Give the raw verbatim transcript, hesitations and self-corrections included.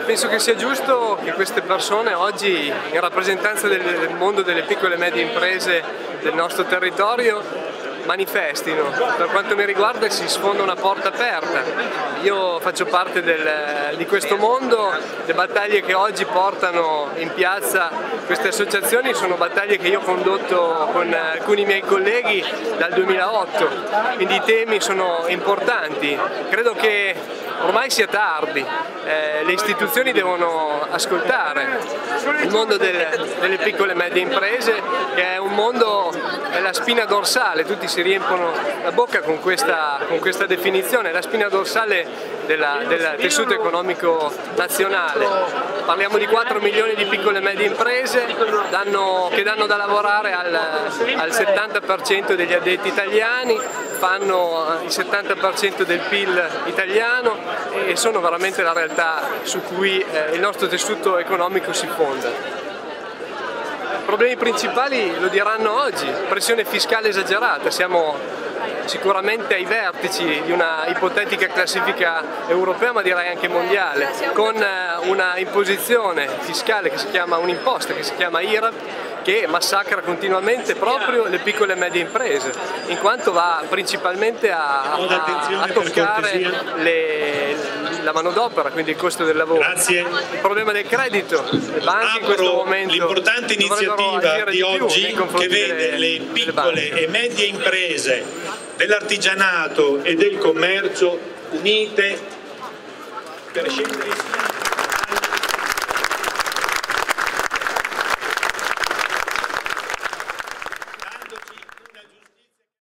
penso che sia giusto che queste persone oggi, in rappresentanza del mondo delle piccole e medie imprese del nostro territorio, manifestino. Per quanto mi riguarda si sfonda una porta aperta. Io faccio parte del, di questo mondo, le battaglie che oggi portano in piazza queste associazioni sono battaglie che io ho condotto con alcuni miei colleghi dal duemilaotto, quindi i temi sono importanti. Credo che ormai sia tardi, eh, le istituzioni devono ascoltare il mondo delle, delle piccole e medie imprese, che è un mondo, è la spina dorsale, tutti si riempono la bocca con questa, con questa definizione, la spina dorsale della, del tessuto economico nazionale. Parliamo di quattro milioni di piccole e medie imprese danno, che danno da lavorare al, al settanta per cento degli addetti italiani, fanno il settanta per cento del P I L italiano e sono veramente la realtà su cui eh, il nostro tessuto economico si fonda. I problemi principali lo diranno oggi: pressione fiscale esagerata, siamo sicuramente ai vertici di una ipotetica classifica europea, ma direi anche mondiale, con una imposizione fiscale che si chiama, un'imposta che si chiama I R A P, che massacra continuamente proprio le piccole e medie imprese, in quanto va principalmente a, a, a toccare le, la manodopera, quindi il costo del lavoro. Grazie. Il problema del credito, le banche in questo momento l'importante iniziativa di oggi che vede le piccole e medie imprese dell'artigianato e del commercio unite per scendere